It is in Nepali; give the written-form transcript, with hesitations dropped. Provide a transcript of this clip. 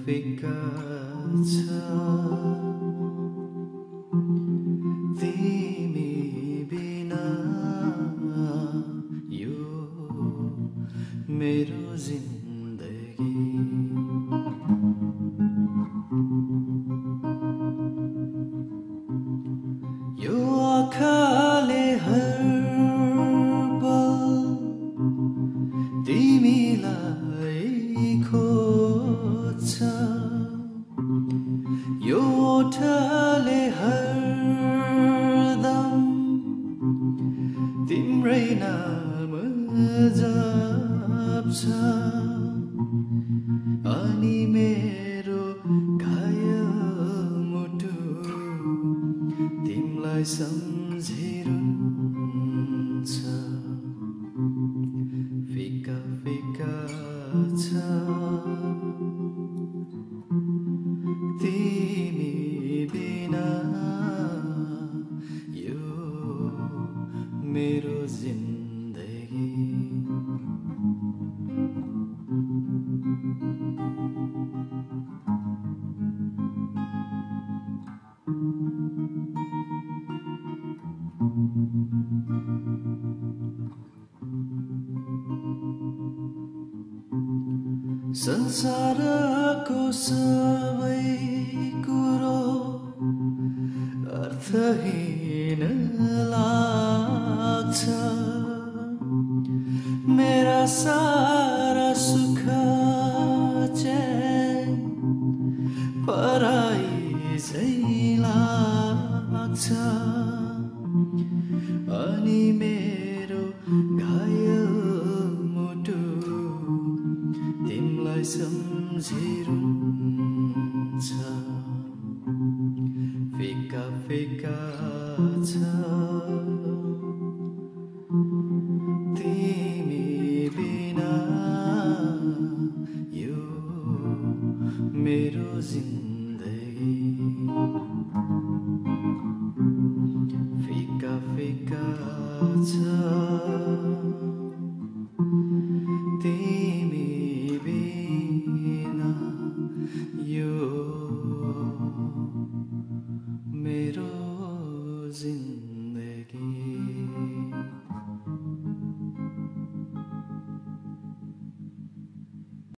फिका छ तिमी बिना यो मेरो जिन्दगी यो आँखाले हर पल तिमीलाई खोज्छ यो ओठले हरदम तिम्रै नाम जप्छ अनि मेरो घायल मुटु तिमीलाई सम्झिरहन्छ फिका फिका छ तिमी बिना यो मेरो जिन्दगी संसारको सबै कुरो अर्थहीन लाग्छ मेरा सारा सुख चैन पराई झैं लाग्छ अनि मेरो घायल मुटु तिमीलाई सम्झिरहन्छ फिका फिका छ तिमी बिना यो मेरो जिन्दगी फिका फिका छ